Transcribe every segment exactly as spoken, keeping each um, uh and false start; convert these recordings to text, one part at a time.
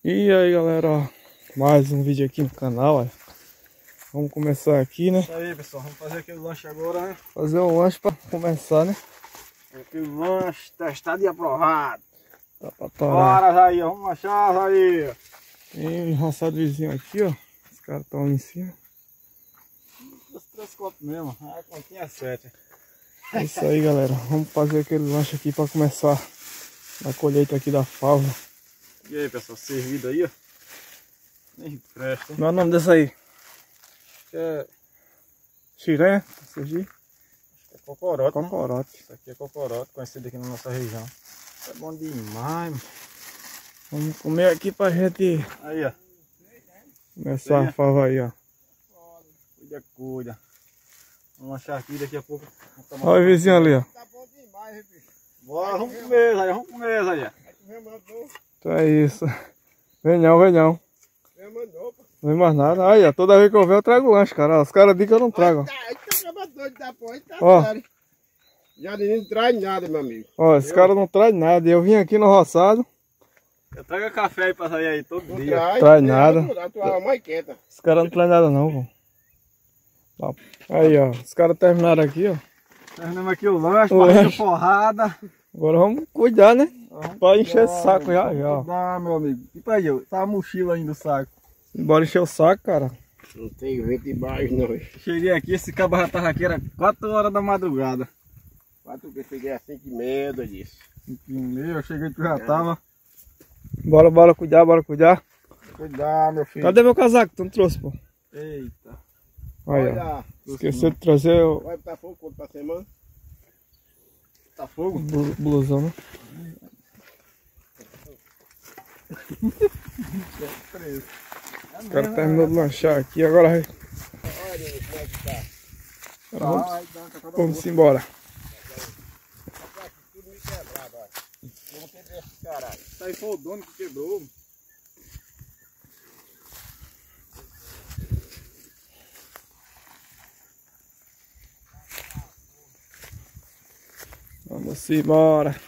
E aí galera, ó, mais um vídeo aqui no canal, ó. Vamos começar aqui, né? Isso aí pessoal, vamos fazer aquele lanche agora, né? Fazer um lanche pra começar, né? Aquele lanche testado e aprovado. Tá pra torar. Bora, Jair, vamos lanchar, Jair. Tem um enroçado vizinho aqui, ó. Os caras estão ali em cima. Os três copos mesmo, a continha é sete. É isso aí galera, vamos fazer aquele lanche aqui pra começar a colheita aqui da fava. E aí pessoal, servido aí, ó. Nem presta, hein? Qual é o nome desse aí? Acho que é, Xiranha? Sergi? é cocorote, Cocorote. né? Isso aqui é cocorote, conhecido aqui na nossa região. É bom demais, mano. Vamos comer aqui pra gente Aí, ó. começar a fava aí, ó. Cuida, cuida. Vamos lanchar aqui daqui a pouco. Olha o vizinho ali, ó. Tá bom demais, bicho. Bora, vamos comer, Jair, vamos comer, Jair. Então é isso. Vem não, vem não. Você mandou, pô. Não vem mais nada. Aí, ó, toda vez que eu venho eu trago lanche, cara. Os caras dizem que eu não trago. Tá, aí tá trabalhador da porra, tá Ó. sério. Já não traz nada, meu amigo. Ó, esse cara não traz nada. Eu vim aqui no roçado. Eu trago café aí pra sair aí todo Não dia. traz. Traz nada. A tua mãe quieta. Os caras não trazem nada não, pô. Ó, aí, ó. Os caras terminaram aqui, ó. Terminamos aqui o lanche, O partida lanche. porrada. Agora vamos cuidar, né? Vamos Pra encher o cuidar, saco já, vamos já. ó. cuidar, meu amigo. E pra aí, ó, tá a mochila ainda do saco. Bora encher o saco, cara. Não tem vento debaixo, não. Cheguei aqui, esse cabo já tava aqui, era quatro horas da madrugada. Quatro que eu cheguei assim, que medo disso. cinco e meia, eu cheguei que já tava. Bora, bora cuidar, bora cuidar. Cuidado, meu filho. Cadê meu casaco? Tu não trouxe, pô. Eita. Aí, ó. Olha, Esqueceu de trazer o vai botar fogo quanto pra semana? Tá fogo? blu- blusão, né? Os caras terminaram de lanchar aqui, agora vai- Olha como é que tá. agora vamos, Ai, dá uma cacada vamos boa. embora. Tudo me quebrado, olha. Eu não quebrei esse caralho. Isso aí foi o dono que quebrou. Vamos embora.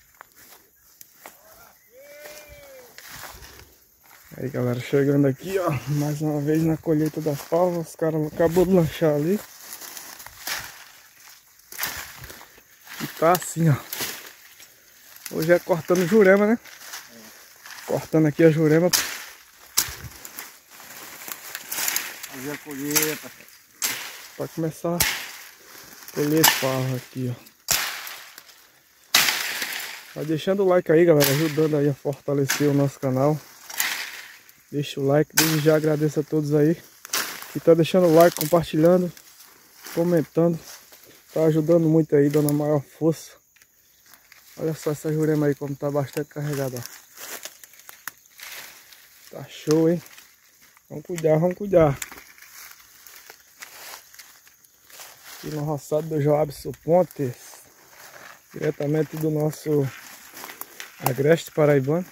Aí galera, chegando aqui, ó, mais uma vez na colheita da fava. Os caras acabou de lanchar ali. E tá assim, ó. Hoje é cortando jurema, né? Cortando aqui a jurema. Fazer a colheita. Pra começar a colher fava aqui, ó. Vai deixando o like aí, galera, ajudando aí a fortalecer o nosso canal. Deixa o like, desde já agradeço a todos aí que tá deixando o like, compartilhando, comentando. Tá ajudando muito aí, dando a maior força. Olha só essa jurema aí como tá bastante carregada, ó. Tá show, hein? Vamos cuidar, vamos cuidar. Aqui no roçado do Joabson Pontes, diretamente do nosso agreste paraibano.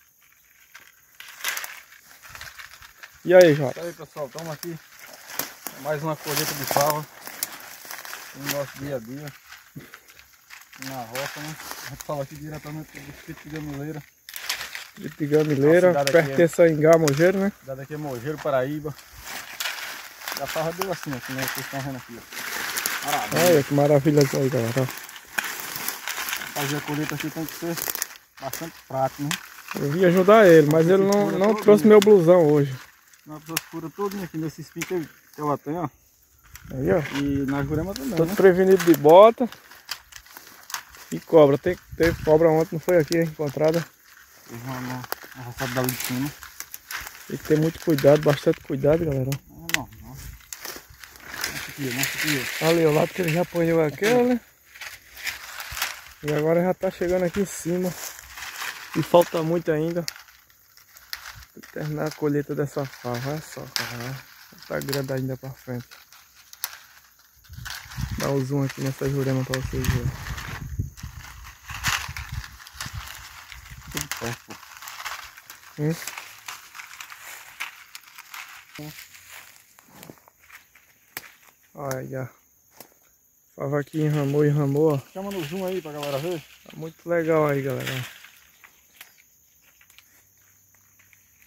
E aí, Joabson? E aí pessoal, estamos aqui. Mais uma colheita de fava. No nosso dia a dia. Na roça, né? A gente fala aqui diretamente do distrito de Gamileira. De Pigamileira, Nossa, cidade pertence a Ingá, Mogeiro, né? Cidade aqui é Mogeiro, Paraíba. E a fava deu assim, assim, né? Vocês estão vendo aqui, ó. Maravilha. Olha que maravilha isso aí, galera. Fazer a colheita aqui tem que ser bastante prático, né? Eu vim ajudar ele, mas ele não, não trouxe meu blusão hoje. Uma pessoa fura todinha aqui nesse espinho que que ela tem, ó. Aí, ó. E na jurema também, Tô né? prevenido de bota e cobra. Tem, teve cobra ontem, não foi aqui, hein, encontrada. Teve uma, uma, uma roçada dali de cima. Tem que ter muito cuidado, bastante cuidado, galera. Não, não, não. Nossa aqui, nossa aqui. Ali ao lado que ele já apanhou aquela, né? E agora já tá chegando aqui em cima. E falta muito ainda. Tem que terminar a colheita dessa fava. Olha só, cara. Tá grande ainda pra frente. Dá um zoom aqui nessa jurema pra vocês verem. Tudo perto, pô. Hum? Olha. Fava aqui enramou, enramou, ó. Chama no zoom aí pra galera ver. Tá muito legal aí, galera.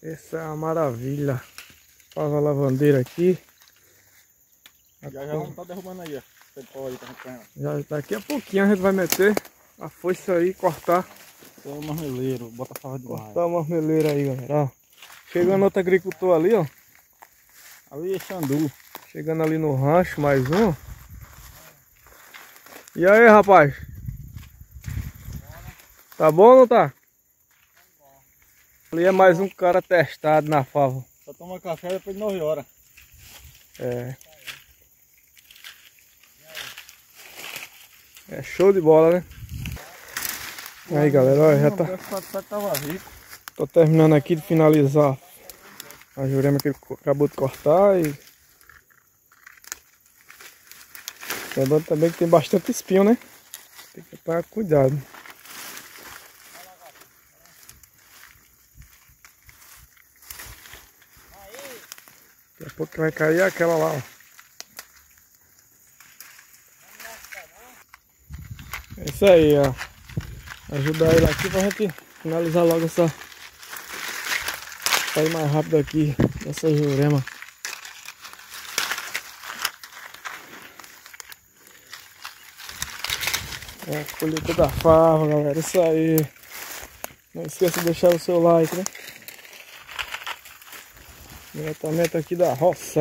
Essa é uma maravilha. Fava lavandeira aqui. Já já vamos estar derrubando aí, ó. Você pode estar arrancando. Já daqui a pouquinho a gente vai meter a foice aí e cortar. Esse é o marmeleiro, bota a fava demais. Cortar a marmeleira aí, galera. Ó. Chegando outro agricultor ali, ó. Ali é Xandu. Chegando ali no rancho, mais um. E aí, rapaz? Tá bom ou não tá? Ali é mais um cara testado na fava. Só toma café depois de nove horas. É. É show de bola, né? Aí, galera, ó, já tá. Tô terminando aqui de finalizar a jurema que ele acabou de cortar e lembrando também que tem bastante espinho, né? Tem que tomar cuidado. Daqui a pouco vai cair aquela lá, ó. É isso aí, ó. Ajudar ele aqui pra gente finalizar logo essa. Sair mais rápido aqui dessa jurema. É a colheita da fava, galera. Isso aí. Não esqueça de deixar o seu like, né? Diretamente aqui da roça.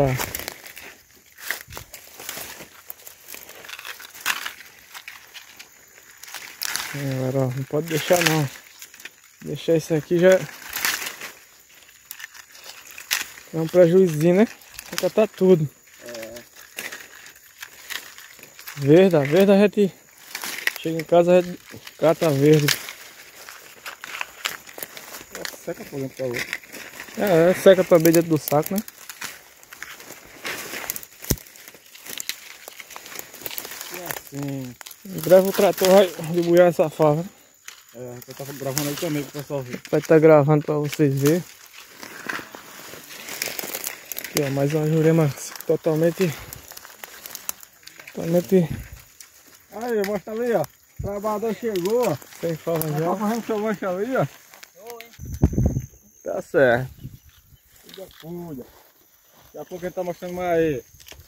É, galera, ó, não pode deixar não. Deixar isso aqui já é um prejuízinho, né? Vai catar tudo. É. Verde, a verde a gente chega em casa, a gente cata verde. Seca por dentro da outra. É, é, seca também dentro do saco, né? E assim. Em breve o trator vai debulhar essa fava. É, eu tava gravando aí também pro pessoal ver. Vai estar gravando pra vocês verem. Aqui, ó, mais uma jurema totalmente. Totalmente Aí, mostra ali, ó. O trabalhador chegou, ó. sem fava Já tá já. fazendo seu lanche ali, ó. Tá certo. Cuida, cuida. Daqui a pouco ele tá mostrando mais aí.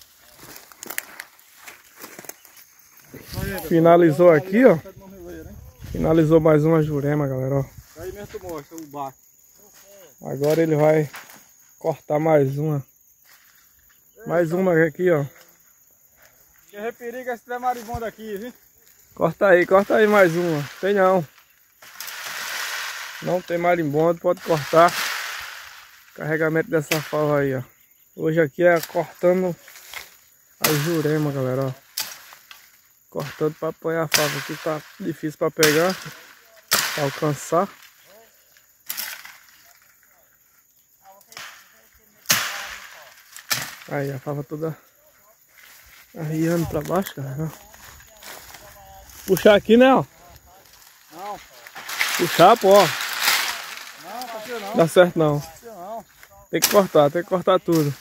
Finalizou aqui, ó. Finalizou mais uma jurema, galera, ó. Aí mesmo tu mostra o barco. Agora ele vai cortar mais uma. Mais uma aqui, ó. Que reperiga esse trem maribondo aqui, viu? Corta aí, corta aí mais uma. Tem não. Não tem marimbondo, pode cortar. Carregamento dessa fava aí, ó. Hoje aqui é cortando a jurema, galera, ó. Cortando para apoiar a fava. Aqui tá difícil para pegar, pra alcançar. Aí a fava toda arriando para baixo, galera. Puxar aqui, né, ó. Não. Puxar, pô, ó. Não, tá aqui não. Dá certo não. Tá aqui não. Tem que cortar, tem que cortar tudo.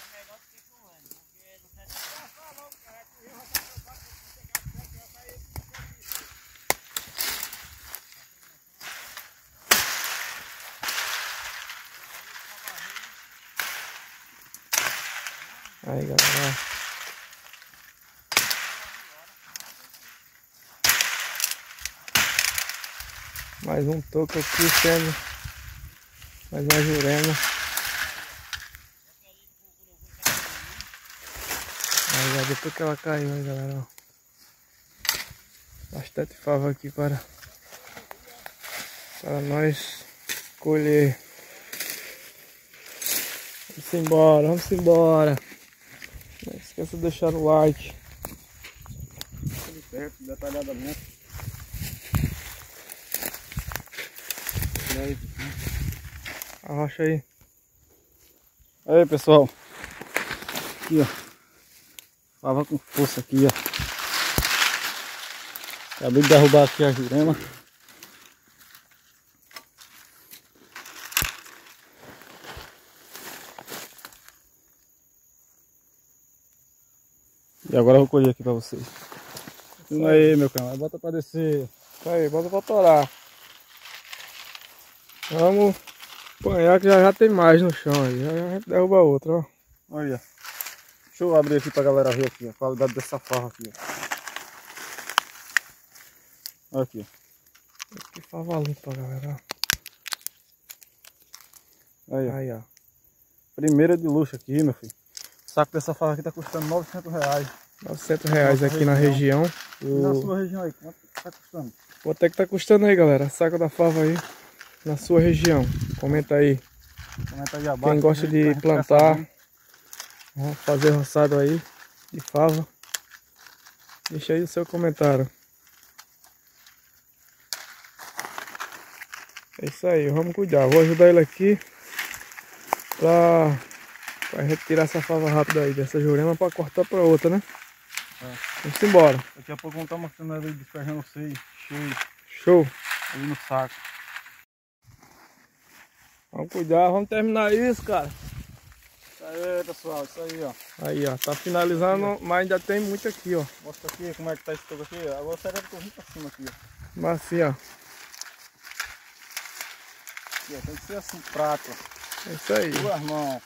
Aí, galera. Mais um toco aqui sendo. Mais uma jurema. Aí, já depois que ela caiu aí, galera, ó. Bastante fava aqui para para nós colher. Vamos embora, vamos embora. Não esqueça de deixar o like. Tudo certo, detalhadamente. Arrocha aí. Aí, pessoal. Aqui, ó. Fava com força aqui, ó. Acabei de derrubar aqui a jurema. E agora eu vou colher aqui pra vocês. Filma aí, meu canal. Bota pra descer. Aí, bota pra torar. Vamos apanhar que já já tem mais no chão aí. Já já derruba outra, ó. Olha. Deixa eu abrir aqui pra galera ver aqui a qualidade dessa farra aqui, ó. Olha aqui, ó. Que fava limpa, galera. Aí, ó. Aí, ó. Primeira de luxo aqui, meu filho. O saco dessa farra aqui tá custando novecentos reais. novecentos reais Nossa aqui na região. E na O... sua região aí, quanto tá custando? Quanto é que tá custando aí, galera? Saco da fava aí na sua região. Comenta aí. Comenta aí abaixo. Quem gosta de plantar, vamos fazer roçado aí de fava. Deixa aí o seu comentário. É isso aí, vamos cuidar. Vou ajudar ele aqui pra, pra retirar essa fava rápida aí dessa jurema pra cortar pra outra, né? É. Vamos embora. Daqui a pouco vamos estar mostrando ele descarregando seis, cheio, Show. ali no saco. Vamos cuidar, vamos terminar isso, cara. Isso aí, pessoal, isso aí, ó. Aí, ó, tá finalizando, mas ainda tem muito aqui, ó. Mostra aqui como é que tá esse toco aqui. Agora será que eu vim pra cima aqui, ó. Mas assim, ó. Aqui, ó. Tem que ser assim, prato, ó. É isso aí. Duas mãos.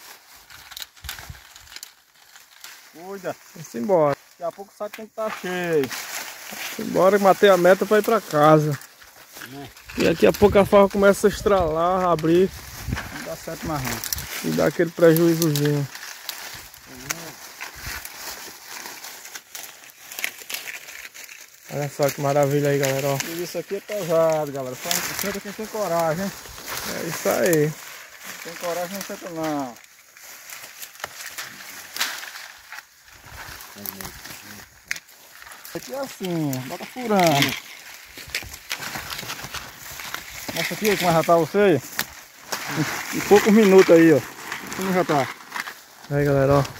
Cuida. Vamos embora. Daqui a pouco o saco tem que estar cheio. Vamos embora, matei a meta pra ir pra casa. Né? E daqui a pouco a farra começa a estralar, a abrir Não dá certo mais não. e dar aquele prejuízozinho. Olha só que maravilha aí, galera, ó. E isso aqui é pesado, galera. Só não senta quem tem coragem, hein? É isso aí. Quem tem coragem não senta não. Aqui é assim, bota furando. Mostra aqui como já tá você aí. Em, em poucos minutos aí, ó. Como já tá. Aí, galera, ó.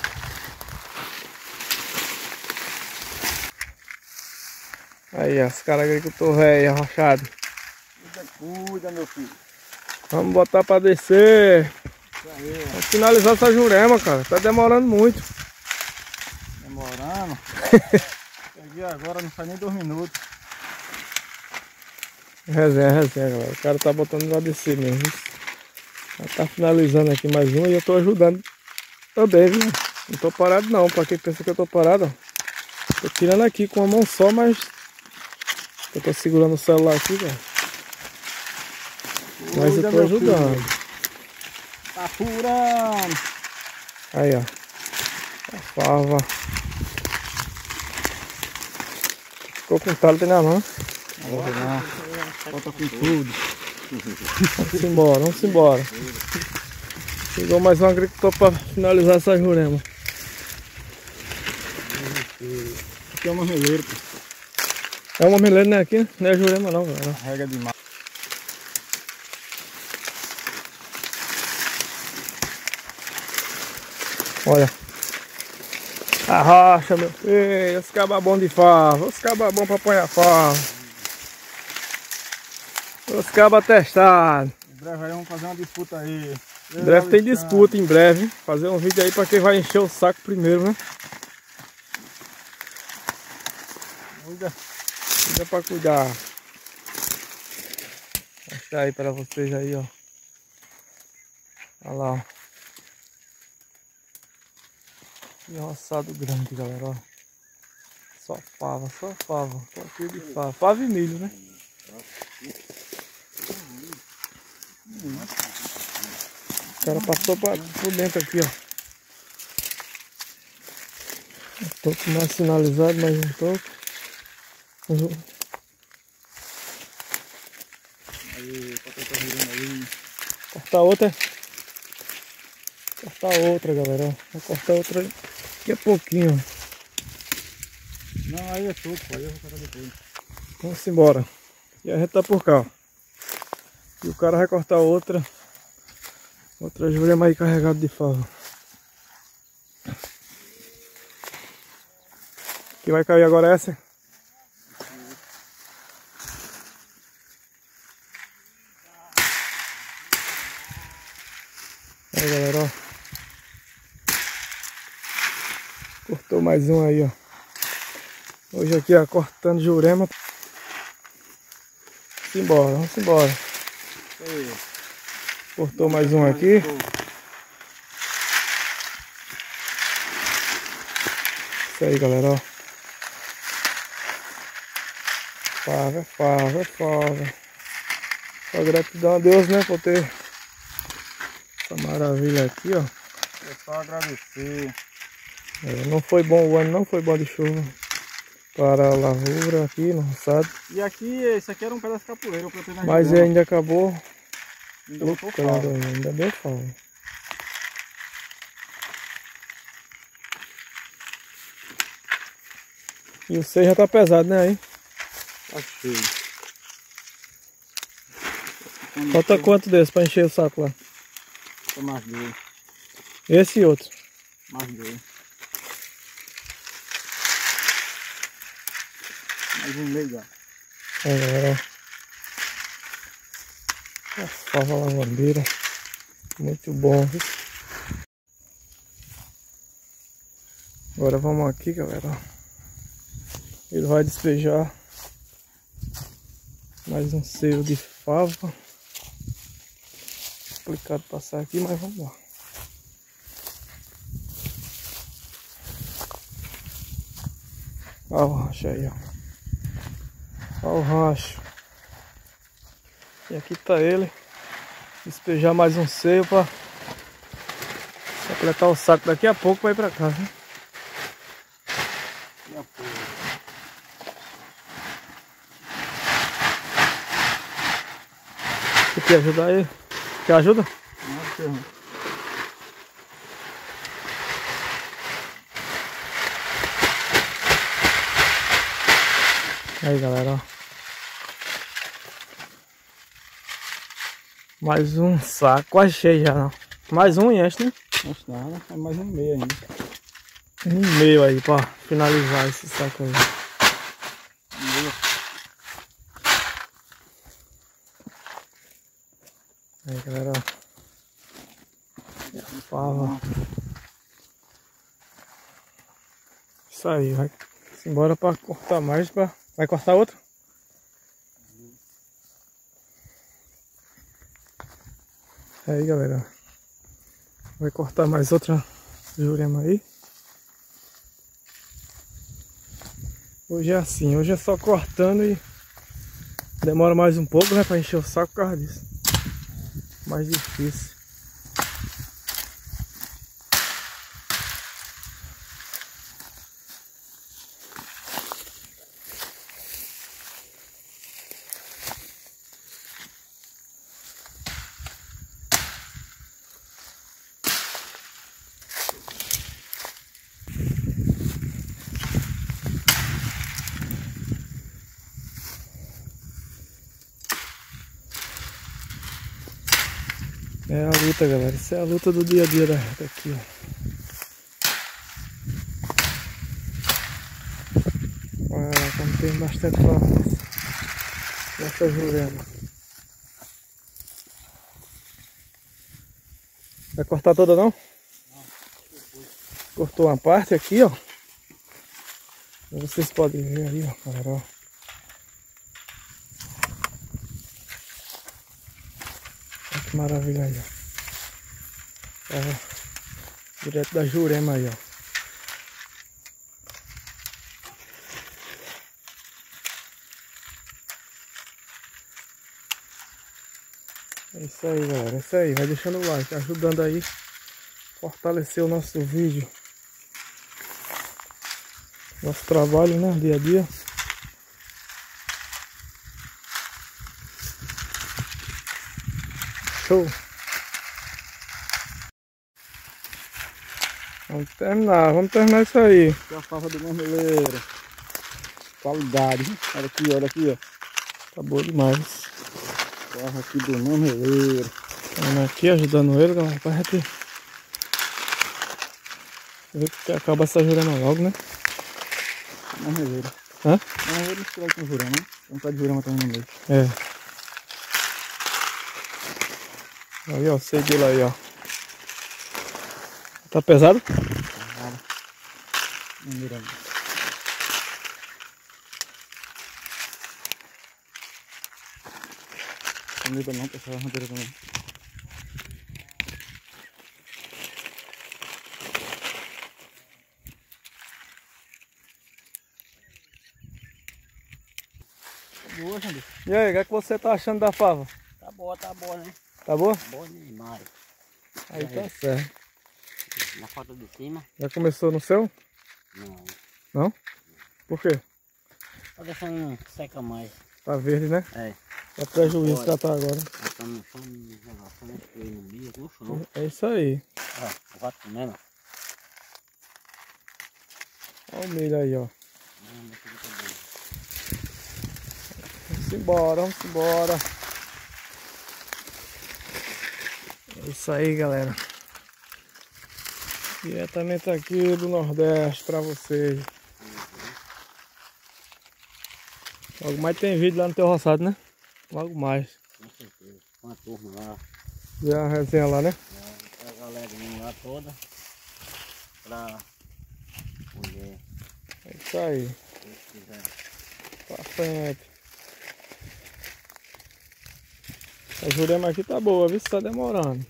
Aí, ó, os caras agricultor velho, arrochado. Cuida, cuida, meu filho. Vamos botar pra descer. Isso aí, Vamos finalizar essa jurema, cara. Tá demorando muito. demorando. Peguei agora, não faz nem dois minutos. Resenha, resenha, galera. O cara tá botando pra descer mesmo. Já tá finalizando aqui mais uma e eu tô ajudando também, viu? Não tô parado não. Pra quem pensa que eu tô parado, ó. Tô tirando aqui com a mão só, mas eu tô segurando o celular aqui, velho. Mas eu Cuida, tô meu ajudando. filho. Tá furando. Aí, ó. A fava. Ficou com o talo na mão. Agora não. Bota com tudo. Vamos embora, vamos embora. Chegou mais um agricultor para finalizar essa jurema. Aqui é uma marmeleira, pô. É uma marmeleira, né? Aqui não é jurema não, galera. Rega demais. Olha. Arrocha, meu filho. Os cabas bons de fava. Os cabas bons para apanhar fava. Os cabas testados. Em breve aí vamos fazer uma disputa aí. Em breve tem disputa, em breve. Fazer um vídeo aí para quem vai encher o saco primeiro, né? Cuida. Cuida para cuidar. Vou mostrar aí para vocês aí, ó. Olha lá, ó. Que roçado grande, galera, ó. Só fava, só fava. Só aqui de fava. Fava e milho, né? O cara passou pra, por dentro aqui, ó. Um toco mais sinalizado, mais um toco. Aí, tá virando aí. Cortar outra. Cortar outra, galera, ó. Vou cortar outra daqui a pouquinho, ó. Não, aí é tudo, pô. Aí eu vou cortar depois. Vamos embora. E a gente tá por cá, ó. E o cara vai cortar outra. Outra jurema aí carregada de fava. Que vai cair agora essa? Aí, galera, ó. Cortou mais um aí, ó. Hoje aqui, ó, cortando jurema. Vamos embora, vamos embora. Aí. Cortou mais um aqui. Isso aí, galera, ó. Fava, fava, fava. Só gratidão a Deus, né, por ter essa maravilha aqui, ó. É só agradecer. É, não foi bom o ano, não foi bom de chuva para a lavoura aqui no roçado. E aqui, esse aqui era um pedaço de capoeira, eu plantei na Mas janela. ainda acabou. Ainda botou Lucrando fava. ainda, ainda deu fava. E o seio já tá pesado, né, aí? Tá cheio. Falta quanto desse pra encher o saco lá? Falta mais dois. Esse e outro. Mais dois. Mais um meio já. Aí, galera, ó. A fava lavandeira. Muito bom, viu? Agora vamos aqui, galera, ó. Ele vai despejar mais um seio de fava. Complicado passar aqui, mas vamos lá. Olha o racho aí, ó. Olha o racho. E aqui tá ele. Despejar mais um seio para completar o saco daqui a pouco para ir para casa, né? E a porra. Você quer ajudar aí? Quer ajuda? Não, ferro. Aí, galera, ó. Mais um saco, quase cheio já, não. Mais um e enche, né? Não está nada, é mais um meio ainda. Um meio aí pra finalizar esse saco aí. Meio. Aí, galera, ó. Fava. Isso aí, vai embora pra cortar mais. Pra... Vai cortar outro? Aí, galera, vai cortar mais outra jurema aí. Hoje é assim, hoje é só cortando e demora mais um pouco, né, pra encher o saco por causa disso. Mais difícil. É a luta, galera. Isso é a luta do dia a dia daqui, ó. Olha como tem bastante formas nessa jurema. Vai cortar toda não? Cortou uma parte aqui, ó. Vocês podem ver aí, ó, galera, ó. Olha que maravilha aí, ó. Ó, direto da jurema aí, ó. É isso aí, galera. É isso aí. Vai deixando o like, ajudando aí. Fortalecer o nosso vídeo. Nosso trabalho, né? Dia a dia. Show! Vamos terminar, vamos terminar isso aí. Aqui é a fava do marmeleiro. Qualidade, hein? Olha aqui, olha aqui, ó. Tá boa demais. Fava aqui do marmeleiro. Estamos aqui ajudando ele, galera, pra gente ver que acaba essa jurema logo, né? Marmeleiro. Hã? Marmeleiro misturado com jurema, né? Tem um pé de jurema também no meio. É. Aí, ó, sei dele aí, ó. Tá pesado? Não mirando. Não liga não, pessoal, a madeira também. boa, Jandir. E aí, o que é que você tá achando da fava? Tá boa, tá boa, né? Tá boa? Boa demais. Aí tá certo. Na foto de cima? Já começou no seu? Não. Não? Por quê? Tá deixando seca mais. Tá verde, né? É. É prejuízo tratar agora. Nós estamos no chão, negócio, né? Eu no dia, no chão. É isso aí. Ó, o rato comendo. Olha o milho aí, ó. Hum, deixa eu ver também. Vamos embora, vamos embora. É isso aí, galera. Diretamente aqui do Nordeste pra vocês. Logo mais tem vídeo lá no teu roçado, né? Logo mais. Com certeza. Com a turma lá. Ver a resenha lá, né? A galerinha lá toda. Pra poder, É isso aí. se Deus quiser. Pra frente. A Jurema aqui tá boa, viu? Tá demorando.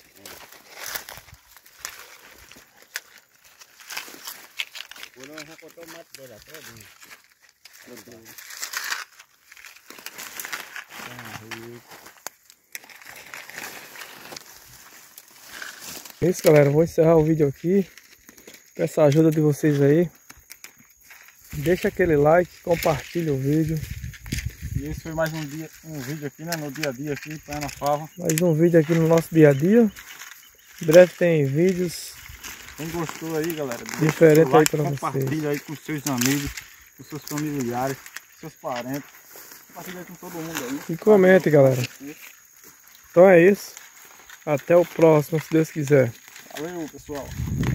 O Bruno já cortou o mato dele todinho. É isso, galera. Vou encerrar o vídeo aqui. Peço a ajuda de vocês aí. Deixa aquele like, compartilha o vídeo. E esse foi mais um, dia, um vídeo aqui, né? No dia a dia aqui, Pé na Fava. Mais um vídeo aqui no nosso dia a dia. Em breve tem vídeos Quem gostou aí, galera, diferentes aí like, pra vocês. compartilha aí com seus amigos, com seus familiares, com seus parentes. Compartilha aí com todo mundo aí. E comente, galera. Então é isso. Até o próximo, se Deus quiser. Valeu, pessoal.